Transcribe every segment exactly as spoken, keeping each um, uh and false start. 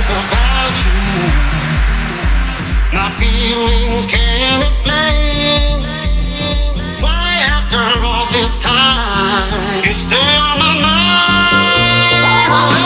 think about you, my feelings can't explain why after all this time you stay on my mind. Oh.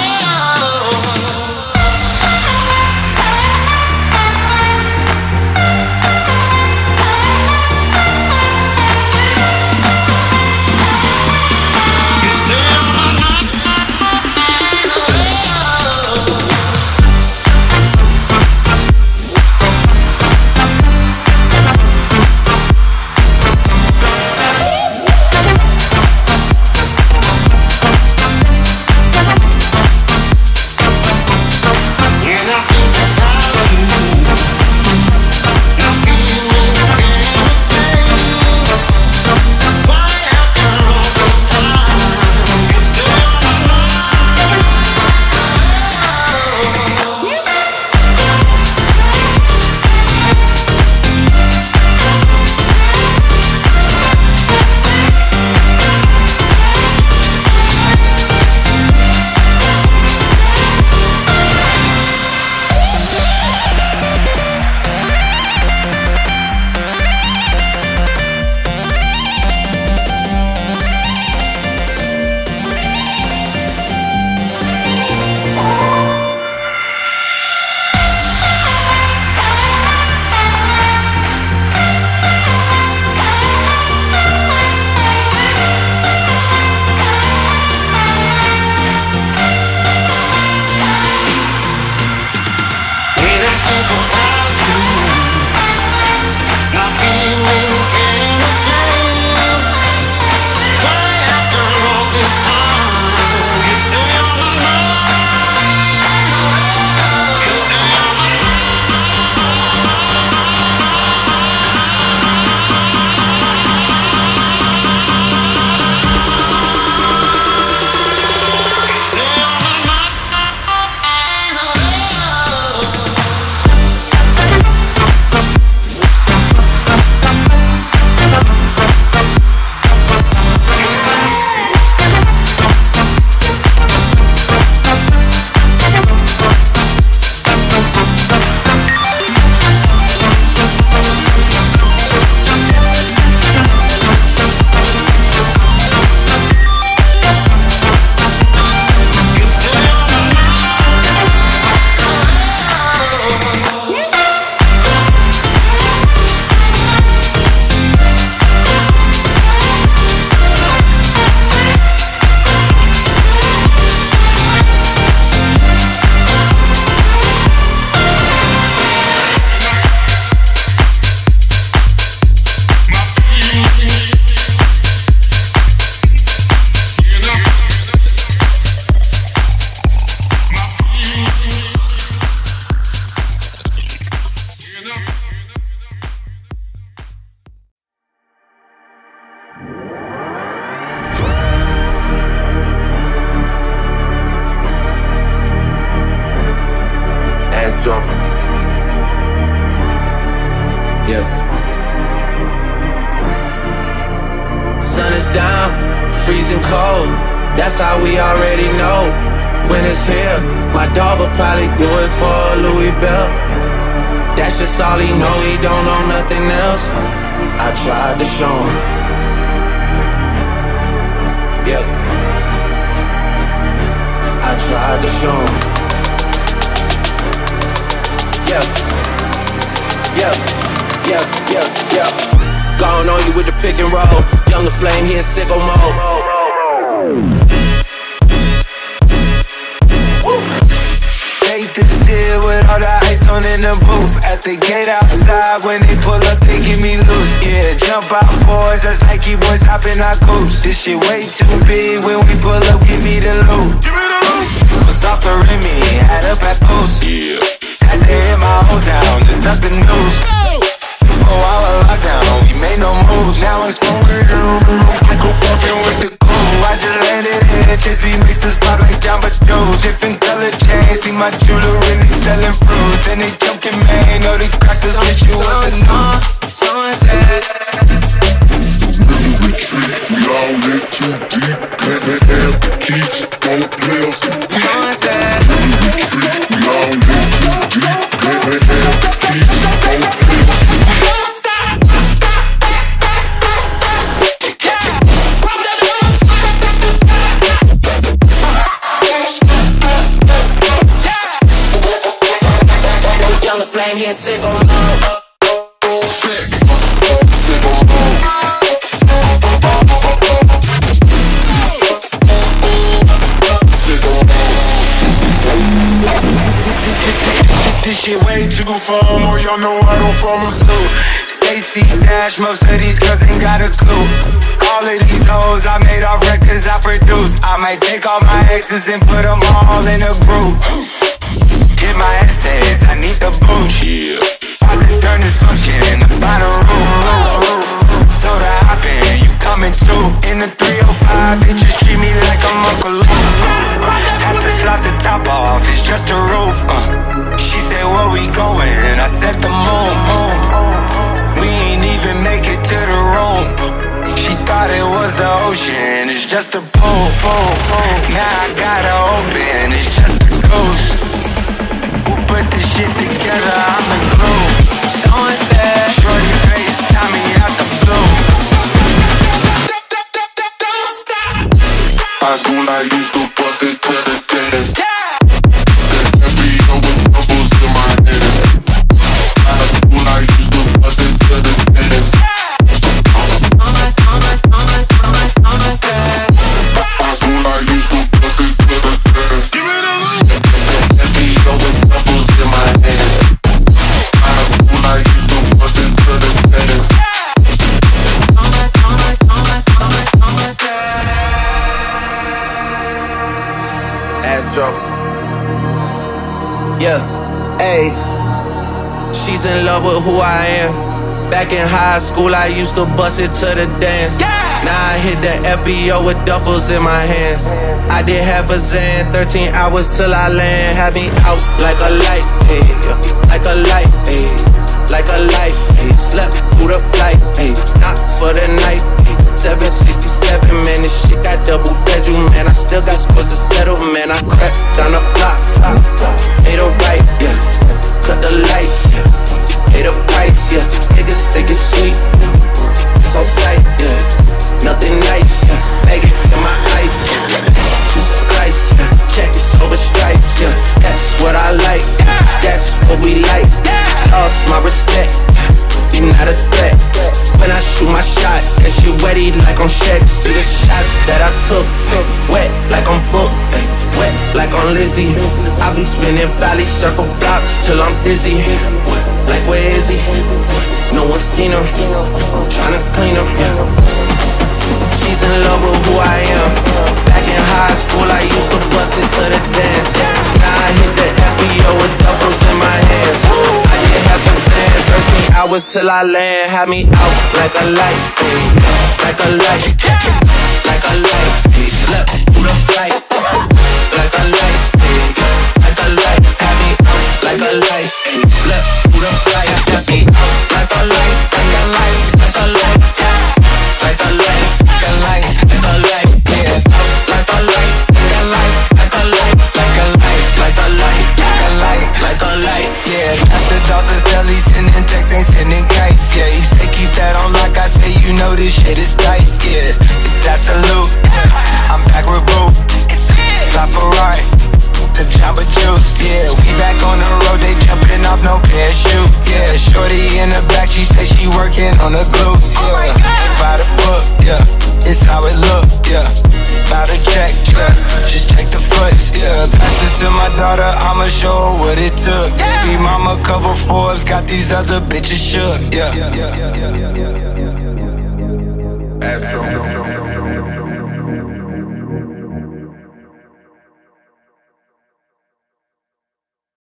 That's how we already know when it's here. My dog will probably do it for a Louis belt. That's just all he know, he don't know nothing else. I tried to show him. Yeah, I tried to show him. Yeah, yeah, yeah, yeah, yeah. Gone on you with the pick and roll. Younger flame, he in sicko mode. This here with all the ice on in the booth. At the gate outside, when they pull up, they give me loose. Yeah, jump out, boys, that's Nike boys hopping our coops. This shit way too big, when we pull up, give me the loot. Was off the Remy, had up at post. Yeah. Had to hit my hometown to duck the news. Four hour lockdown, we made no moves. Now it's going down, I go walking with the crew. I just landed here, just be mixes pop like Jamba Joe's. Different color chains, see my jeweler really selling fruits. And they joking, man, know the crackers with you was a new sunset. Retreat, we all in too deep. Can't have the keys, all the players. Sunset. Retreat, we all in. came here sicko mode. Sick. This shit way too formal, y'all know I don't follow suit. Stacy Dash, most of these girls ain't got a clue. All of these hoes I made off records I produce. I might take all my exes and put them all in a group. Hit my essays, I need the boot. Yeah. About to turn this function in the bottom room. Throw the hop in, you coming too. In the three oh five, bitches treat me like I'm Uncle Luke. Have to slap the top off, it's just a roof. uh. She said, where we going? I said the moon. We ain't even make it to the room. She thought it was the ocean, it's just a pool. Now I gotta open, it's just a ghost. Who put this shit together? I'm the glue. Someone said, shorty face, Tommy out the blue. High school I used to bust it to the dance. Yeah. The M B O with bubbles in my hands. High school I used to bust it to the dance. High school I used to bust it to the dance. The M B O with bubbles in my hands. High school I used to bust it to the dance. Astro. Yeah, ayy. She's in love with who I am. Back in high school, I used to bust it to the dance. Yeah. Now I hit the F B O with duffels in my hands. I did half a Zan, thirteen hours till I land. Had me out like a light, ayy, like a light, ayy, like a light, ayy. Slept through the flight, ayy, not for the night. seven sixty-seven, man, this shit got double bedroom, man. I still got scores to settle, man. I crept down the block, made a right, yeah. Cut the lights, yeah. Pay the price, yeah. Niggas think it's sweet, it's on sight, yeah. Nothing nice, yeah. Vegas in my eyes, yeah. Jesus Christ, yeah. Check it's over stripes, yeah. That's what I like, that's what we like. Lost my respect, you're not a threat. When I shoot my shot, and she wetty like I'm Shaq. See the shots that I took, wet like I'm Book, wet like I'm Lizzie. I be spinning valley circle blocks till I'm dizzy. Like where is he? No one seen him. I'm tryna clean him, yeah. She's in love with who I am. Back in high school, I used to bust it to the dance. Now I hit the F B O with duffels in my hands. I did half a Zan, thirteen hours till I land. Had me out like a light, ayy, like a light, like a light, ayy. Slept through the flight, like a light, ayy, like a light. Had me out like a light, ayy. Slept through the flight, had me out like a light, like a light, like a light, like a light, like a light, like a light, yeah. Like a light, like a light, like a light, like a light, like a light, like a light, like a light, yeah. After Dawson Sally sending texts, ain't sending kites, yeah. He say keep that on like I say, you know this shit is tight, yeah. It's absolute, I'm back with Boo, La Ferrari, the Jamba Juice, yeah. We back on the road, they jumping off no parachute, yeah. Shorty in the back, she say she working on the glutes, yeah. Ain't by the book, yeah. It's how it look, yeah. About to check, yeah. Just check the foots, yeah. Pass this to my daughter, I'ma show her what it took. Baby mama, couple Forbes, got these other bitches shook, yeah. Astro.